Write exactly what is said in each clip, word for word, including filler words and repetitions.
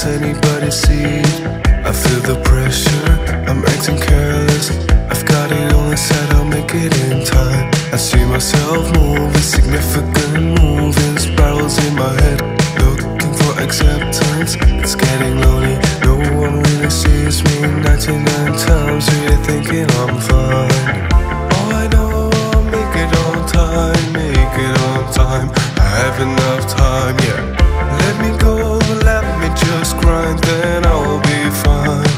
anybody see it. I feel the pressure, I'm acting careless. I've got it all inside, I'll make it in time. I see myself moving, significant moving spirals in my head, looking for acceptance. It's getting lonely, no one really sees me. Ninety-nine times really thinking I'm fine. Oh, I know I'll make it on time, make it on time. I have enough time, yeah. Let me go, let me just grind, then I'll be fine.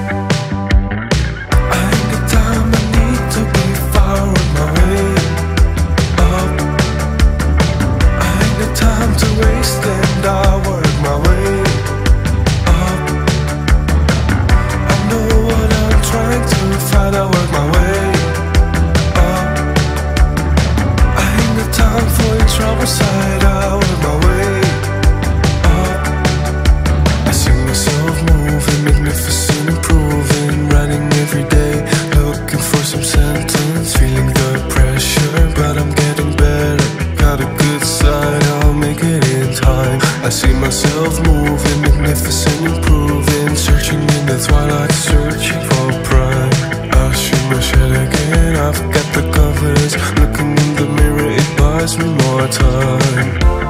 I ain't got time, I need to be far on my way up. I ain't got time to waste and I work my way up. I know what I'm trying to find, I work my way up. I ain't got time for your trouble side, I work my way up. I see myself moving, magnificent, improving, writing every day, looking for some sentence, feeling the pressure, but I'm getting better. Got a good side, I'll make it in time. I see myself moving, magnificent, improving, searching in the twilight, searching for pride. I'll shoot my shit again, I've got the confidence. Looking in the mirror, it buys me more time.